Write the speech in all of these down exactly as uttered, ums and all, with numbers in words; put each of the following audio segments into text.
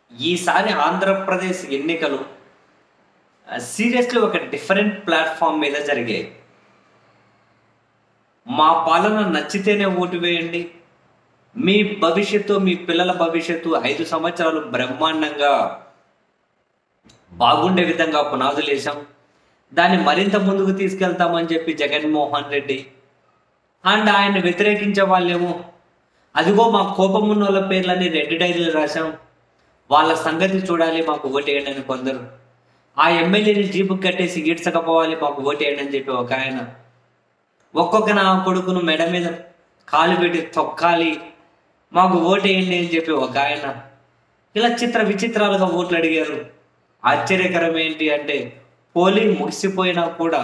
ఈసారి ఆంధ్రప్రదేశ్ ఎన్నికలు సీరియస్లీ ఒక డిఫరెంట్ ప్లాట్ఫామ్ మీద జరిగాయి. మా పాలన నచ్చితేనే ఓటు వేయండి, మీ భవిష్యత్తు, మీ పిల్లల భవిష్యత్తు ఐదు సంవత్సరాలు బ్రహ్మాండంగా బాగుండే విధంగా పునాదులు వేసాం, దాన్ని మరింత ముందుకు తీసుకెళ్తామని చెప్పి జగన్మోహన్ రెడ్డి అండ్ ఆయన వ్యతిరేకించే వాళ్ళేమో అదిగో మా కోపం ఉన్న వాళ్ళ పేర్లని రెడ్ డైరీలు రాశాం, వాళ్ళ సంగతి చూడాలి, మాకు ఓటేయండి అని కొందరు. ఆ ఎమ్మెల్యేని జీపు కట్టేసి ఈడ్చకపోవాలి, మాకు ఓటేయండి అని చెప్పి ఒక ఆయన. ఒక్కొక్క నా కొడుకును మెడ మీద కాలు పెట్టి తొక్కాలి, మాకు ఓటేయండి అని చెప్పి ఒక ఆయన. ఇలా చిత్ర విచిత్రాలుగా ఓట్లు అడిగారు. ఆశ్చర్యకరం ఏంటి అంటే పోలింగ్ ముగిసిపోయినా కూడా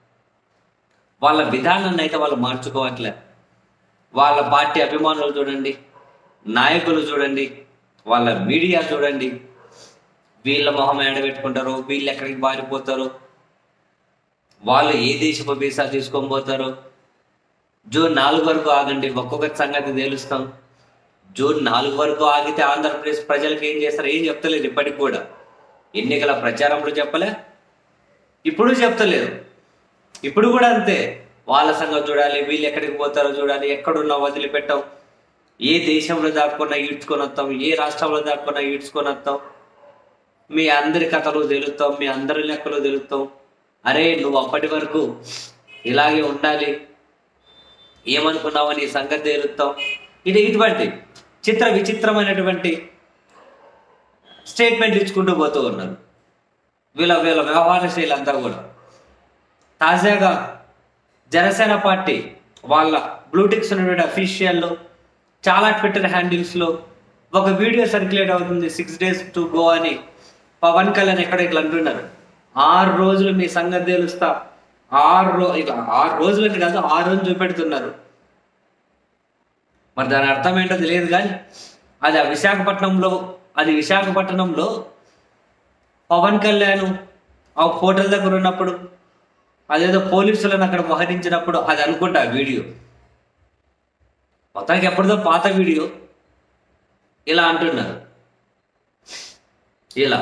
వాళ్ళ విధానాన్ని అయితే వాళ్ళు మార్చుకోవట్లే. వాళ్ళ పార్టీ అభిమానులు చూడండి, నాయకులు చూడండి, వాళ్ళ మీడియా చూడండి, వీళ్ళ మొహం ఏడబెట్టుకుంటారు, వీళ్ళు ఎక్కడికి పారిపోతారు, వాళ్ళు ఏ దేశపు వీసా తీసుకొని పోతారు. జూన్ నాలుగు వరకు ఆగండి, ఒక్కొక్క సంగతి తెలుస్తాం. జూన్ నాలుగు వరకు ఆగితే ఆంధ్రప్రదేశ్ ప్రజలకు ఏం చేస్తారు ఏం చెప్తలేదు. ఇప్పటికి కూడా ఎన్నికల ప్రచారంలో చెప్పలే, ఇప్పుడు చెప్తలేదు. ఇప్పుడు కూడా అంతే, వాళ్ళ సంగతి చూడాలి, వీళ్ళు ఎక్కడికి పోతారో చూడాలి, ఎక్కడున్నా వదిలిపెట్టాం, ఏ దేశంలో దాక్కున్నా ఈడ్చుకొని వస్తాం, ఏ రాష్ట్రంలో దాక్కున్నా ఈడ్చుకొని వస్తాం, మీ అందరి కథలు తెలుస్తాం, మీ అందరి లెక్కలు తెలుస్తాం. అరే నువ్వు అప్పటి వరకు ఇలాగే ఉండాలి, ఏమనుకున్నావో నీ సంగతి తెలుస్తాం. ఇది ఇటువంటి చిత్ర విచిత్రమైనటువంటి స్టేట్మెంట్ ఇచ్చుకుంటూ పోతూ ఉన్నారు వీళ్ళ వీళ్ళ వ్యవహార శైలి అంతా కూడా. తాజాగా జనసేన పార్టీ వాళ్ళ బ్లూటిక్స్ ఉన్నటువంటి అఫీషియల్లో చాలా ట్విట్టర్ హ్యాండిల్స్లో ఒక వీడియో సర్క్యులేట్ అవుతుంది, సిక్స్ డేస్ టు గో అని. పవన్ కళ్యాణ్ ఎక్కడ ఇట్లా అంటున్నారు, ఆరు రోజులు మీ సంగతి తెలుస్తా, ఆరు రో ఇట్లా ఆరు రోజులని కాదు ఆరు రోజులు చూపెడుతున్నారు. మరి దాని అర్థం ఏంటో తెలియదు, కానీ అది ఆ విశాఖపట్నంలో అది విశాఖపట్నంలో పవన్ కళ్యాణ్ ఆ హోటల్ దగ్గర ఉన్నప్పుడు అదేదో పోలీసులను అక్కడ మోహరించినప్పుడు అది అనుకుంటా వీడియో. మొత్తానికి ఎప్పటిదో పాత వీడియో. ఇలా అంటున్నారు, ఇలా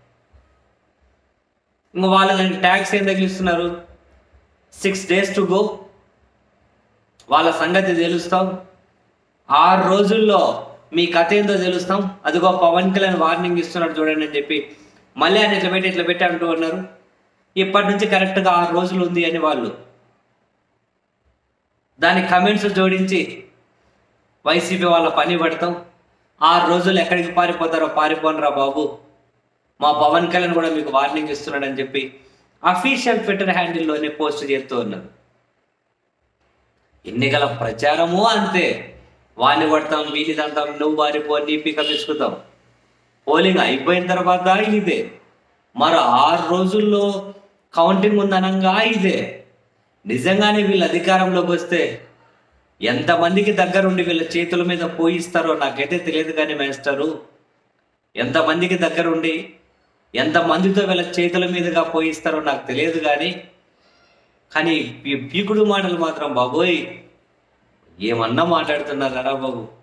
ఇంక వాళ్ళు దానికి ట్యాక్స్ ఏం తగిలిస్తున్నారు, సిక్స్ డేస్ టు గో, వాళ్ళ సంగతి తెలుస్తాం, ఆరు రోజుల్లో మీ కథ ఏందో తెలుస్తాం, అదిగో పవన్ కళ్యాణ్ వార్నింగ్ ఇస్తున్నాడు చూడండి అని చెప్పి మళ్ళీ ఆయన ఇట్లా పెట్టి ఇట్లా పెట్టి అంటూ ఉన్నారు. ఇప్పటి నుంచి కరెక్ట్గా ఆరు రోజులు ఉంది అని వాళ్ళు దాని కమెంట్స్ జోడించి వైసీపీ వాళ్ళ పని పడతాం, ఆరు రోజులు ఎక్కడికి పారిపోతారో పారిపోనరా బాబు, మా పవన్ కళ్యాణ్ కూడా మీకు వార్నింగ్ ఇస్తున్నాడు అని చెప్పి అఫీషియల్ ట్విట్టర్ హ్యాండిల్లోనే పోస్ట్ చేస్తూ ఉన్నారు. ఎన్నికల ప్రచారము అంతే, వాడిని కొడతాం, వీని తంతాం, నువ్వు వారిపో, నీ పీక పిసుకుతాం. పోలింగ్ అయిపోయిన తర్వాత ఇదే, మరో ఆరు రోజుల్లో కౌంటింగ్ ఉందనంగా ఇదే. నిజంగానే వీళ్ళు అధికారంలోకి వస్తే ఎంతమందికి దగ్గరుండి వీళ్ళ చేతుల మీద పోయిస్తారో నాకైతే తెలియదు, కానీ మేస్టరు ఎంతమందికి దగ్గరుండి ఎంతమందితో వీళ్ళ చేతుల మీదుగా పోయిస్తారో నాకు తెలియదు, కానీ కానీ పీకుడు మాటలు మాత్రం బాబోయ్ ఏమన్నా మాట్లాడుతున్నారా బాబు.